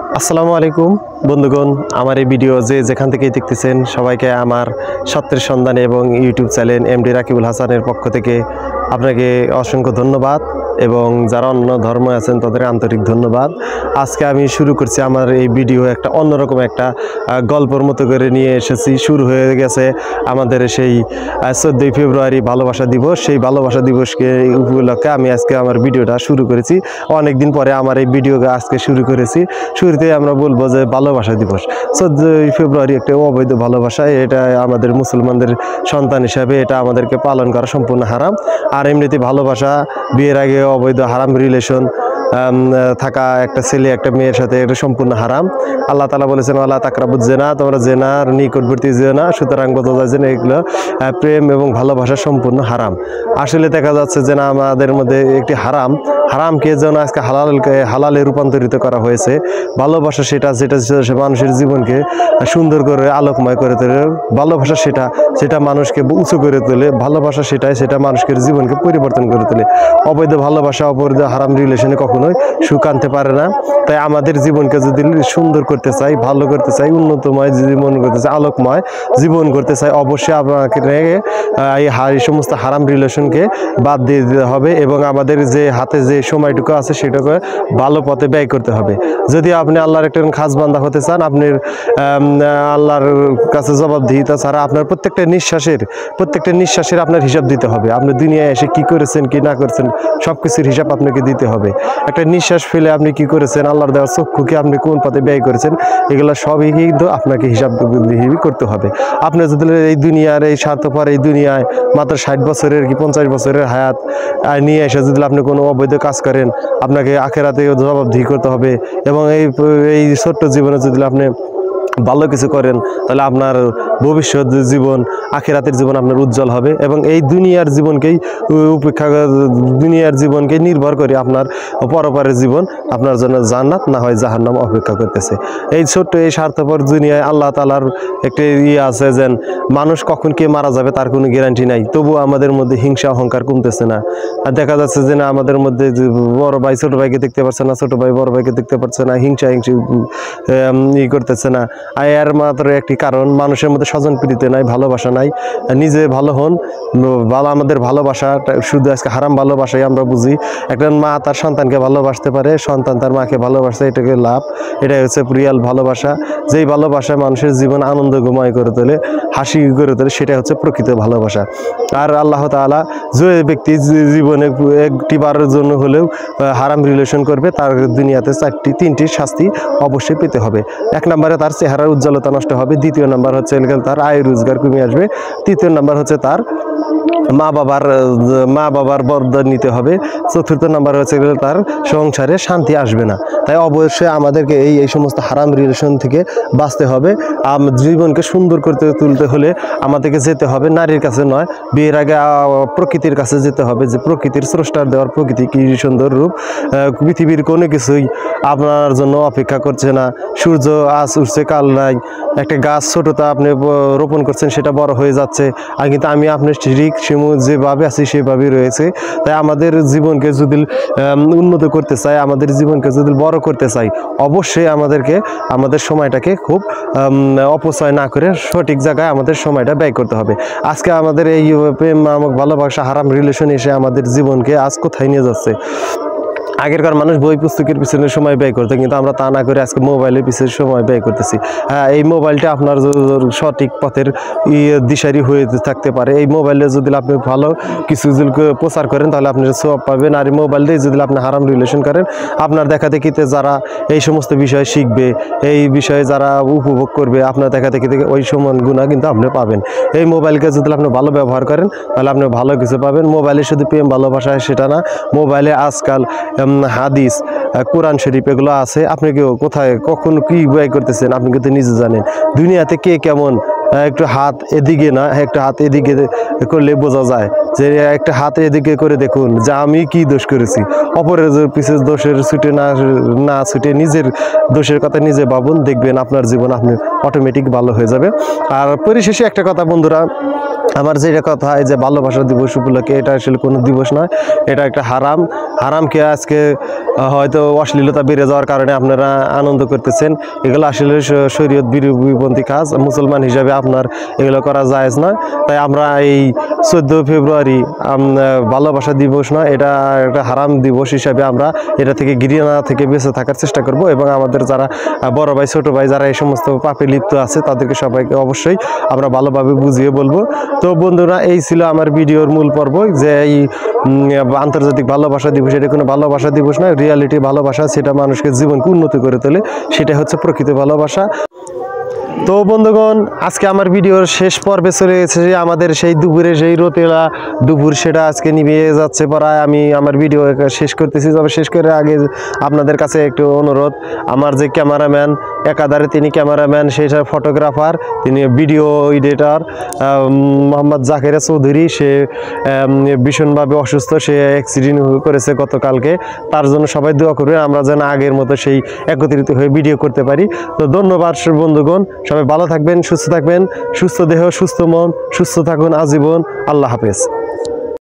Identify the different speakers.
Speaker 1: আসসালামু আলাইকুম বন্ধুগণ, আমার এই ভিডিও যেখান থেকেই দেখতেছেন সবাইকে আমার সত্যের সন্ধান এবং ইউটিউব চ্যানেল এমডি রাকিবুল হাসানের পক্ষ থেকে আপনাকে অসংখ্য ধন্যবাদ এবং যারা অন্য ধর্ম আছেন তাদের আন্তরিক ধন্যবাদ। আজকে আমি শুরু করছি আমার এই ভিডিও একটা অন্যরকম একটা গল্পের মতো করে নিয়ে এসেছি। শুরু হয়ে গেছে আমাদের সেই 14ই ফেব্রুয়ারি ভালোবাসা দিবস। সেই ভালোবাসা দিবসকে উপলক্ষে আমি আজকে আমার ভিডিওটা শুরু করেছি। অনেক দিন পরে আমার এই ভিডিও আজকে শুরু করেছি। শুরুতে আমরা বলবো যে ভালোবাসা দিবস 14ই ফেব্রুয়ারি একটা অবৈধ ভালোবাসা, এটা আমাদের মুসলমানদের সন্তান হিসাবে এটা আমাদেরকে পালন করা সম্পূর্ণ হারাম। আর এমনিতে ভালোবাসা, বিয়ের আগে অবৈধ হারাম রিলেশন থাকা একটা ছেলে একটা মেয়ের সাথে এটা সম্পূর্ণ হারাম। আল্লাহ তাআলা বলেছেন ওয়ালা তাকরাবুজ জিনা, তোমরা জিনার নিকটবর্তী যেও না। সুতরাং বোঝা যায় যে এগুলো প্রেম এবং ভালোবাসা সম্পূর্ণ হারাম। আসলে দেখা যাচ্ছে যে না আমাদের মধ্যে একটি হারামকে যেন আজকে হালালে রূপান্তরিত করা হয়েছে। ভালোবাসা সেটা মানুষের জীবনকে সুন্দর করে আলোকময় করে তোলে। ভালোবাসা সেটা মানুষকে উঁচু করে তোলে। ভালোবাসা সেটা মানুষের জীবনকে পরিবর্তন করে তোলে। অবৈধ ভালোবাসা, অবৈধ হারাম রিলেশনে কখনোই সুখ আনতে পারে না। তাই আমাদের জীবনকে যদি সুন্দর করতে চাই, ভালো করতে চাই, উন্নতময় জীবন করতে চাই, আলোকময় জীবন করতে চাই, অবশ্যই আপনাকে এই সমস্ত হারাম রিলেশনকে বাদ দিয়ে দিতে হবে এবং আমাদের যে হাতে যে সময়টুকু আছে সেটাকে ভালো পথে ব্যয় করতে হবে। যদি আপনি আল্লাহর একটা খাস বান্দা হতে চান, আপনি আল্লাহর কাছে জবাবদিহিতা ছাড়া আপনার প্রত্যেকটা নিঃশ্বাসের আপনার হিসাব দিতে হবে। আপনি দুনিয়ায় এসে কি করেছেন কি না করেছেন সব কিছুর হিসাব আপনাকে দিতে হবে। একটা নিঃশ্বাস ফেলে আপনি কি করেছেন, আল্লাহর দেওয়া চক্ষুকে আপনি কোন পথে ব্যয় করেছেন, এগুলো সবই কিন্তু আপনাকে হিসাব করতে হবে। আপনি যদি এই দুনিয়ার এই স্বার্থপর এই দুনিয়ায় মাত্র 60 বছরের কি 50 বছরের হায়াত নিয়ে এসে যদি আপনি কোনো অবৈধ কাজ করেন, আপনাকে আখেরাতেও জবাবদিহি করতে হবে। এবং এই ছোট্ট জীবনে যদি আপনি ভালো কিছু করেন তাহলে আপনার ভবিষ্যৎ জীবন, আখিরাতের জীবন আপনার উজ্জ্বল হবে। এবং এই দুনিয়ার জীবনকে নির্ভর করে আপনার পরপারের জীবন আপনার জন্য জান্নাত না হয় জাহান্নাম অপেক্ষা করতেছে। এই ছোট্ট এই স্বার্থপর দুনিয়ায় আল্লাহ তাআলার একটা আছে যে মানুষ কখন কে মারা যাবে তার কোনো গ্যারান্টি নাই। তবুও আমাদের মধ্যে হিংসা অহংকার কমতেছে না। আর দেখা যাচ্ছে যে না আমাদের মধ্যে বড় ভাই ছোট ভাইকে দেখতে পাচ্ছে না, ছোট ভাই বড় ভাইকে দেখতে পাচ্ছে না, হিংসা করতেছে না। এর মাত্র একটি কারণ, মানুষের মধ্যে স্বজন প্রীতি নাই, ভালোবাসা নাই। নিজে ভালো হন, আমাদের ভালোবাসা শুধু আজকে হারাম ভালোবাসাই আমরা বুঝি। একটা মা তার সন্তানকে ভালোবাসতে পারে, সন্তান তার মাকে ভালোবাসতে, এটাকে লাভ, এটাই হচ্ছে রিয়াল ভালোবাসা। যেই ভালোবাসা মানুষের জীবন আনন্দময় করে তোলে, হাসি করে তোলে, সেটাই হচ্ছে প্রকৃত ভালোবাসা। আর আল্লাহ তাআলা যে ব্যক্তি জীবনে একটি বারের জন্য হলেও হারাম রিলেশন করবে তার দুনিয়াতে 3টি শাস্তি অবশ্যই পেতে হবে। 1 নম্বরে তার চেহারার উজ্জ্বলতা নষ্ট হবে, 2য় নাম্বার হচ্ছে তার আয় রোজগার কমে আসবে, 3য় নাম্বার হচ্ছে তার মা বাবার বরদান নিতে হবে, 4র্থ নাম্বার হচ্ছে তার সংসারে শান্তি আসবে না। তাই অবশ্যই আমাদেরকে এই সমস্ত হারাম রিলেশন থেকে বাঁচতে হবে। জীবনকে সুন্দর তুলতে হলে আমাদেরকে যেতে হবে নারীর কাছে নয়, বিয়ের আগে প্রকৃতির কাছে যেতে হবে। যে প্রকৃতির স্রষ্টার দেওয়ার প্রকৃতি কি সুন্দর রূপ, পৃথিবীর কোনো কিছুই আপনার জন্য অপেক্ষা করছে না। সূর্য আজ উঠছে কাল নাই, একটা গাছ ছোটটা আপনি রোপণ করছেন সেটা বড় হয়ে যাচ্ছে, আর কিন্তু আমি আপনি ঠিক যেভাবে আছি সেভাবেই রয়েছে। তাই আমাদের জীবনকে যদি উন্নত করতে চাই, আমাদের জীবনকে যদি বড় করতে চাই, অবশ্যই আমাদেরকে আমাদের সময়টাকে খুব অপচয় না করে সঠিক জায়গায় আমাদের সময়টা ব্যয় করতে হবে। আজকে আমাদের এই প্রেম নামক ভালোবাসা হারাম রিলেশন এসে আমাদের জীবনকে আজ কোথায় নিয়ে যাচ্ছে। আগেরকার মানুষ বই পুস্তকের পিছনে সময় ব্যয় করতো, কিন্তু আমরা তা না করে আজকে মোবাইলের পিছনে সময় ব্যয় করতেছি। হ্যাঁ, এই মোবাইলটা আপনার সঠিক পথের দিশারি হয়ে থাকতে পারে। এই মোবাইলে যদি আপনি ভালো কিছু প্রচার করেন তাহলে আপনি সওয়াব পাবেন। আর এই মোবাইল দিয়ে যদি আপনি হারাম রিলেশন করেন, আপনার দেখাদেখিতে যারা এই সমস্ত বিষয় শিখবে, এই বিষয়ে যারা উপভোগ করবে, আপনার দেখাদেখিতে ওই সমান গুণা কিন্তু আপনি পাবেন। এই মোবাইলকে যদি আপনি ভালো ব্যবহার করেন তাহলে আপনি ভালো কিছু পাবেন। মোবাইলে শুধু প্রেম ভালোবাসা সেটা না, মোবাইলে আজকাল হাদিস, কোরআন শরীফ এগুলো আছে। আপনি কেউ কোথায় কখন কি ব্যয় করতেছেন আপনি কিন্তু নিজে জানেন। দুনিয়াতে কে কেমন, একটু হাত এদিকে না একটা হাত এদিকে করলে বোঝা যায় যে একটা হাত এদিকে করে দেখুন যে আমি কি দোষ করেছি। অপরের পিছিয়ে দোষের ছুটে না ছুটে নিজের দোষের কথা নিজে ভাবুন, দেখবেন আপনার জীবন আপনি অটোমেটিক ভালো হয়ে যাবে। আর পরিশেষে একটা কথা বন্ধুরা, আমার যেটা কথা, এই যে ভালোবাসা দিবস উপলক্ষে, এটা আসলে কোনো দিবস নয়, এটা একটা হারামকে আজকে হয়তো অশ্লীলতা বেড়ে যাওয়ার কারণে আপনারা আনন্দ করতেছেন। এগুলো আসলে শরীয়ত বিপন্থী কাজ। মুসলমান হিসাবে আপনার এগুলো করা জায়েজ নয়। তাই আমরা এই 14 ফেব্রুয়ারি ভালোবাসা দিবস নয়, এটা একটা হারাম দিবস হিসাবে আমরা এটা থেকে ঘৃণা থেকে বেঁচে থাকার চেষ্টা করব। এবং আমাদের যারা বড় ভাই ছোট ভাই যারা এই সমস্ত পাপে লিপ্ত আছে তাদেরকে সবাইকে অবশ্যই আমরা ভালোভাবে বুঝিয়ে বলবো। তো বন্ধুরা, এই ছিল আমার ভিডিওর মূল পর্ব, যে এই আন্তর্জাতিক ভালোবাসা দিবস এটা কোনো ভালোবাসা দিবস নয়, রিয়ালিটি ভালোবাসা, সেটা মানুষকে জীবনকে উন্নতি করে তোলে, সেটা হচ্ছে প্রকৃত ভালোবাসা। তো বন্ধুগণ, আজকে আমার ভিডিওর শেষ পর্বে চলে গেছে, আমাদের সেই দুপুরে সেই রোতেলা দুপুর সেটা আজকে নিভে যাচ্ছে প্রায়। আমি আমার ভিডিও শেষ করতেছি, তবে শেষ করে আগে আপনাদের কাছে একটু অনুরোধ, আমার যে ক্যামেরাম্যান একাধারে তিনি ক্যামেরাম্যান, সেই ফটোগ্রাফার, তিনি ভিডিও এডিটর মোহাম্মদ জাকিরা চৌধুরী, সে ভীষণভাবে অসুস্থ, সে অ্যাক্সিডেন্ট করেছে গতকালকে। তার জন্য সবাই দোয়া করবেন, আমরা যেন আগের মতো সেই একত্রিত হয়ে ভিডিও করতে পারি। তো ধন্যবাদ বন্ধুগণ, সবাই ভালো থাকবেন, সুস্থ থাকবেন, সুস্থ দেহ সুস্থ মন, সুস্থ থাকুন আজীবন। আল্লাহ হাফেজ।